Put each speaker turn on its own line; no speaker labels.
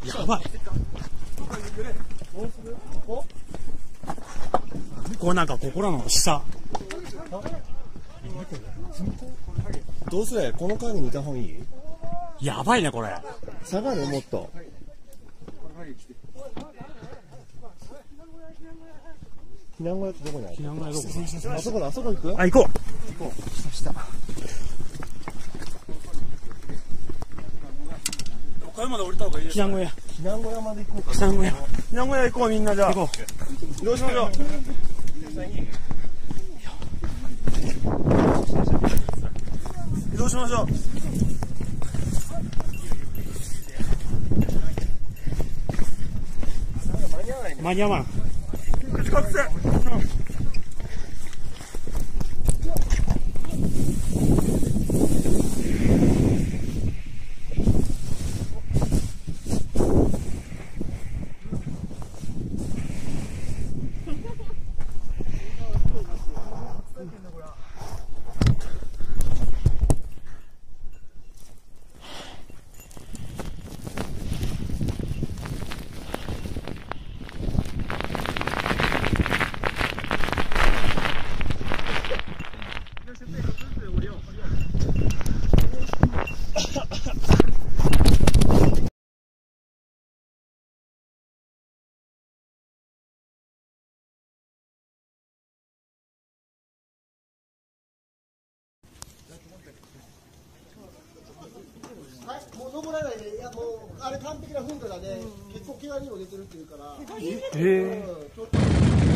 やばい。これなんかここらの下。
どうすれ、この間に見た方がいい？
やばいねこれ。
下がるもっと。避難小屋ってどこにある？
避難小屋どこ？
あそこだ、あそこ行く？
あ、行こう。
行こう。下。
岡山で降りた方がいいです。避難小屋。
避難小屋まで行こうか。
避難小屋。避難小屋行こうみんなじゃあ。行こう。移動しましょう。移動しましょう。間に合わん。近くせ。
はい、もう登らないで、いやもうあれ完璧な噴火だね、結構怪我にも出てるっていうから。